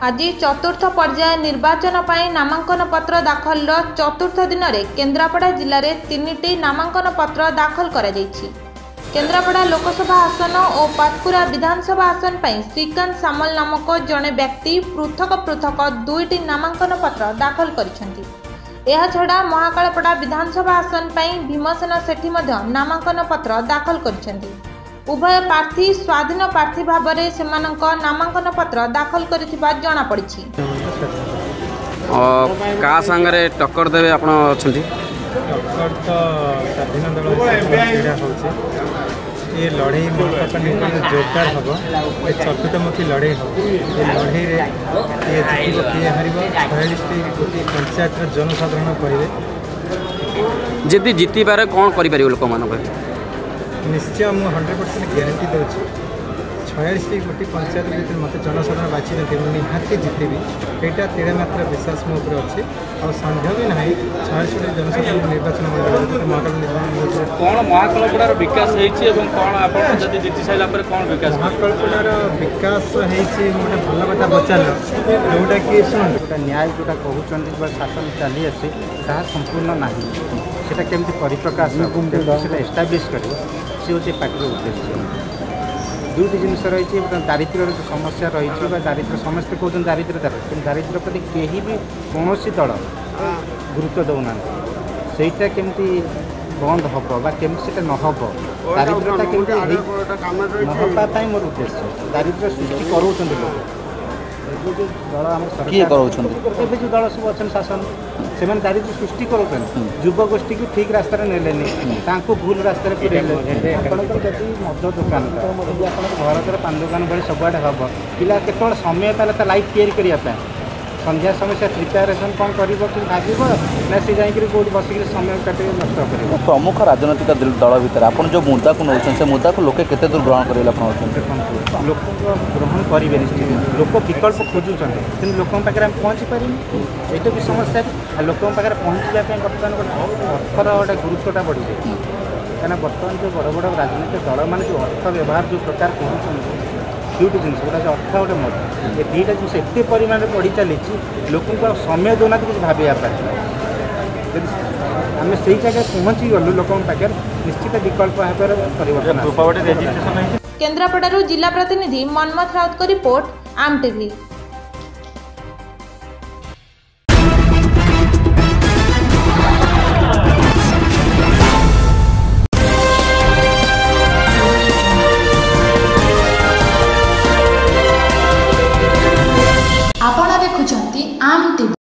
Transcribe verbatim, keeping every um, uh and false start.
आज चतुर्थ पर्याय निर्वाचन पर नामांकन पत्र दाखल चतुर्थ दिन में केन्द्रापड़ा जिले में तीन टी नामांकन पत्र दाखल कर केन्द्रापड़ा लोकसभा आसन और पाटकुरा विधानसभा आसन पर श्रीकांत सामल नामक जड़े व्यक्ति पृथक पृथक दुईटी नामांकन पत्र दाखल करा महाकालपड़ा विधानसभा आसन पर भीमसेन सेठी नामांकन पत्र दाखल कर उभय प्रार्थी स्वाधीन प्रार्थी भाव में नामांकन पत्र दाखल करिथिबा जणा पड़िछि। का संगरे टक्कर देबे आपण अछंती टक्कर तो स्वाधीन दल क्रीड़ा होचे ये लड़ाई मोर जोरदार हम ये चतुर्थमुखी लड़ाई हम ये लड़ाई रे ये जीत किए हारिबो बयालीस गोटी पंचायत जनसाधारण कहे जदि जीति बारे कौन करि परिबो लोक मान निश्चय मुझे हंड्रेड परसेंट ग्यारंटी दूसरी छयालीस गोटी पंचायत जो मत जनसाधारण बाछी निहाती जितेबी यहाँ तेरे मात्र विश्वास मो अच्छे और संदेह भी ना छयालीस गोटी जनसाधारण निर्वाचन महाकाल कौन महाकालपड़ार विकास जीति सारा कौन विकास महाकालपड़ार विकास गोटे भल कथा पचार जोटा कि शुणु न्याय जोटा कहते शासन चली आसे संपूर्ण ना से केमती परिप्रकाश एस्टाब्लीश कर सी हूँ पार्टी उद्देश्य दुईट जिनस रही दारिद्र्य जो समस्या रही दारिद्र्य समस्ते कहते दारिद्र्य कि दारिद्र्य प्रति कहीं भी कौन दल गुरुत्व दौना सेटा केमती बंद हम केमती नहब दारिद्र्यता केमती नहबाई मोर उद्देश्य दारिद्र्य सृष्टि कर दल आम सरकार जो दल सब अच्छे शासन से दारिद्र्य सृष्टि कर युवगोष्ठी को ठीक रास्त ने भूल रास्त जब मद दुकान घर द्वारा पान दुकान भाई सबुआड़े हम पिला केवल समय पाले लाइफ तैयारी करने संध्या समय से प्रिपेरेसन कौन कर ना सी जाकर कौट बसिक समय काटे नष्ट कर प्रमुख राजनैतिक दल भितर आप जो मुद्दा को नौन से मुद्दा को लोके केते दूर ग्रहण करेंगे लोक ग्रहण करेंगे निश्चित लोक विकल्प खोजुंट कि लोक पाखे आम पहुँची पारे ये भी समस्या लोक पाखे पहुँचापी बर्तमान अर्थर गोटे गुरुत्वटा बढ़ी जाए कहीं बर्तमान जो बड़ बड़ राजनीतिक दल मैंने जो अर्थ व्यवहार जो प्रकार कर दुईट जिन गोटा अर्थ गोटे मत ये दुईटा जिन एत परिमाण बढ़ी चली लोक समय दौना कि भावाई आम से जगह पहुँची गलु लोक पाखे निश्चित विकल्प भाव परिवर्तन केन्द्रापड़ा जिला प्रतिनिधि मनमथ राउत को रिपोर्ट आम टीवी।